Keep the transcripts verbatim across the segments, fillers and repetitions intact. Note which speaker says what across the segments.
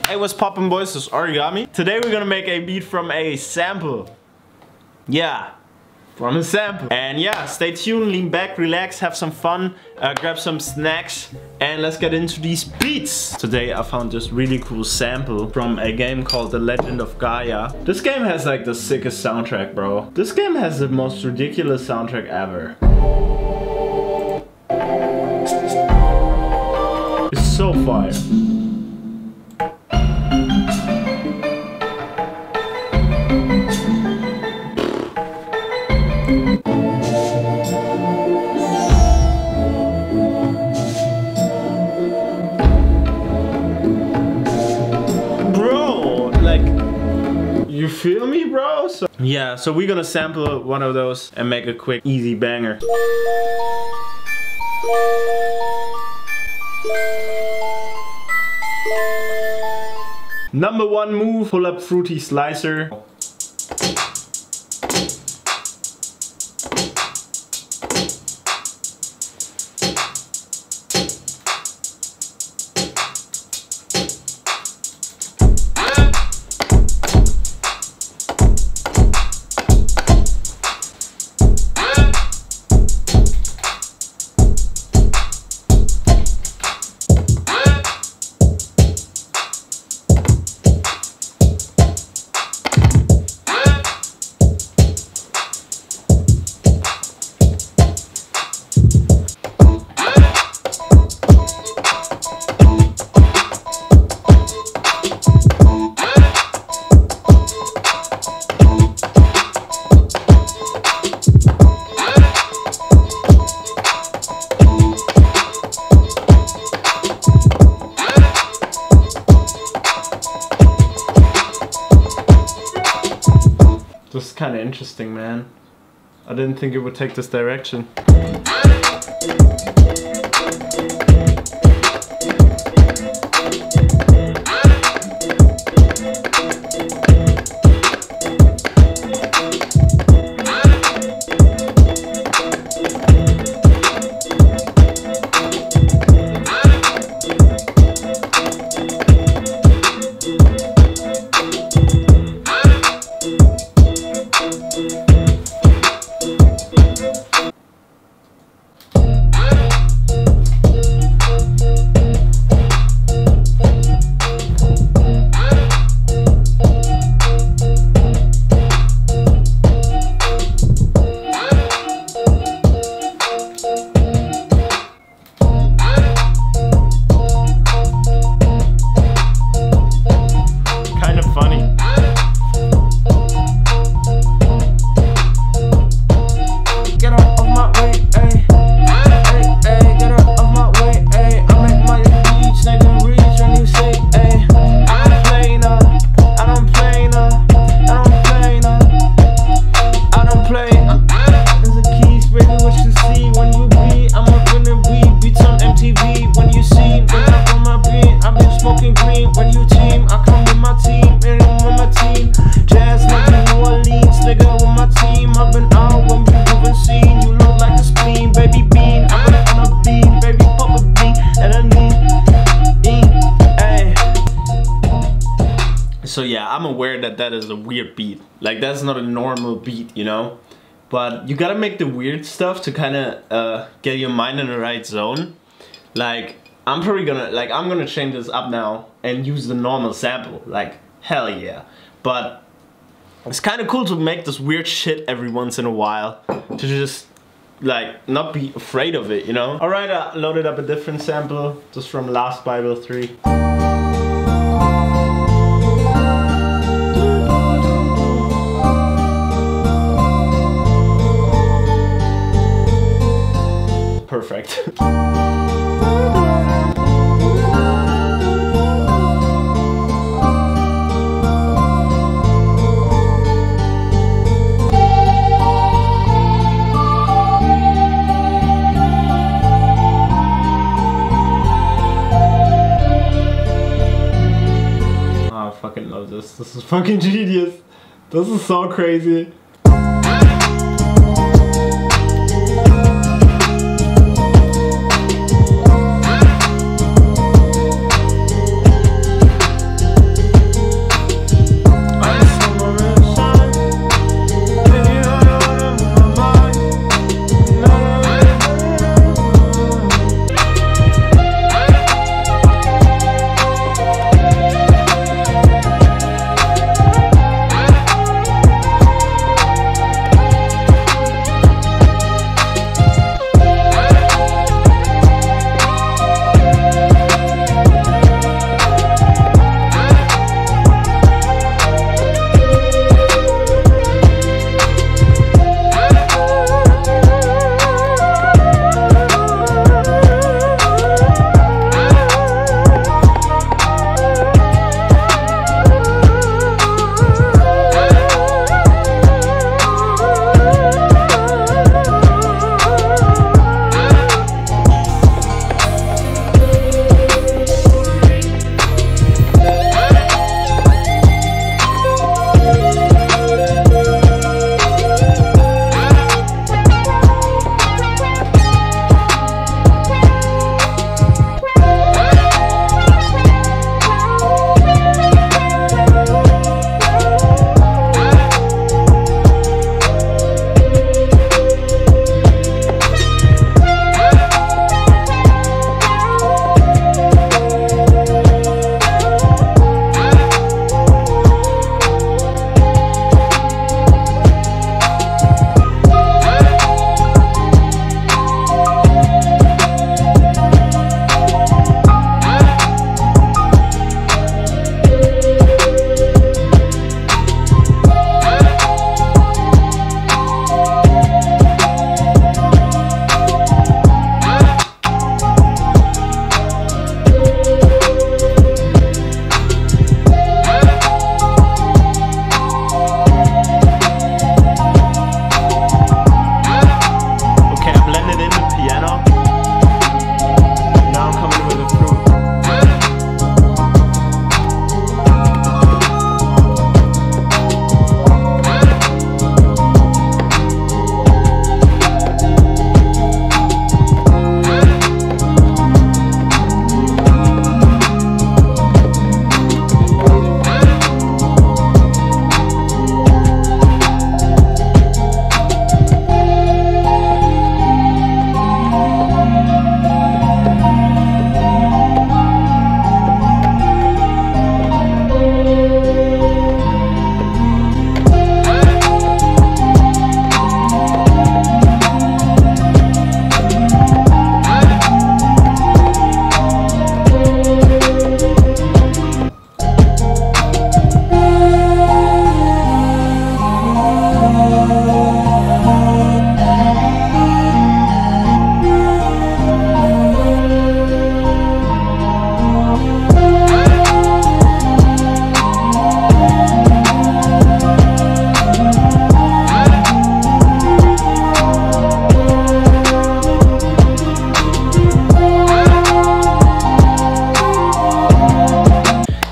Speaker 1: Hey, what's poppin', boys? This is Origami. Today we're gonna make a beat from a sample. Yeah, from a sample. And yeah, stay tuned, lean back, relax, have some fun, uh, grab some snacks, and let's get into these beats. Today I found this really cool sample from a game called The Legend of Gaia. This game has like the sickest soundtrack, bro. This game has the most ridiculous soundtrack ever. It's so fire. You feel me, bro? So yeah, so we're gonna sample one of those and make a quick, easy banger. Number one move, pull up Fruity Slicer. This is kind of interesting, man. I didn't think it would take this direction. So yeah, I'm aware that that is a weird beat. Like, that's not a normal beat, you know? But you gotta make the weird stuff to kind of uh, get your mind in the right zone. Like, I'm probably gonna, like, I'm gonna change this up now and use the normal sample. Like, hell yeah. But it's kind of cool to make this weird shit every once in a while. To just, like, not be afraid of it, you know? Alright, I loaded up a different sample, just from Last Bible three. Perfect. Oh, I fucking love this. This is fucking genius. This is so crazy.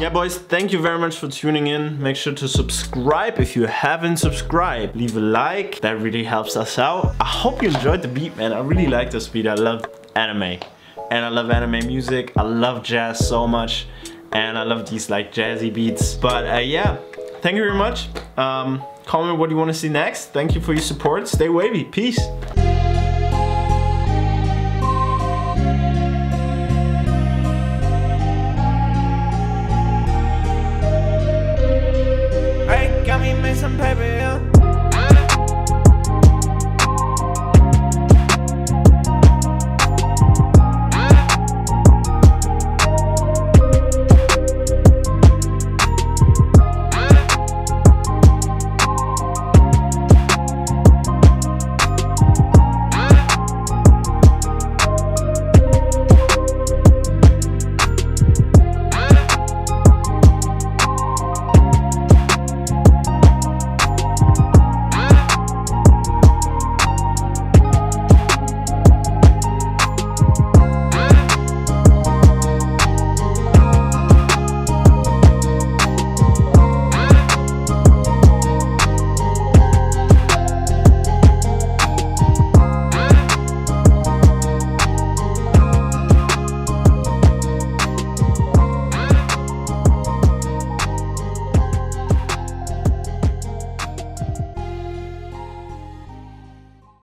Speaker 1: Yeah, boys, thank you very much for tuning in. Make sure to subscribe if you haven't subscribed. Leave a like, that really helps us out. I hope you enjoyed the beat, man. I really like this beat. I love anime. And I love anime music. I love jazz so much. And I love these like jazzy beats. But uh, yeah, thank you very much. Um, comment what you want to see next. Thank you for your support. Stay wavy. Peace. Some paper